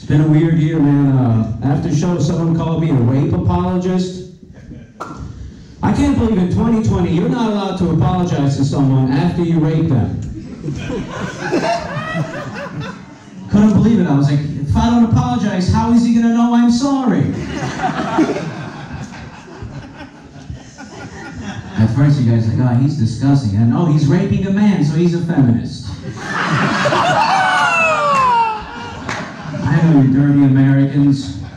Been a weird year, man. After show, someone called me a rape apologist. I can't believe in 2020 you're not allowed to apologize to someone after you rape them. Couldn't believe it. I was like, if I don't apologize, how is he gonna know I'm sorry? At first you guys are like, oh, he's disgusting. And oh, he's raping a man, so he's a feminist. I know you dirty Americans.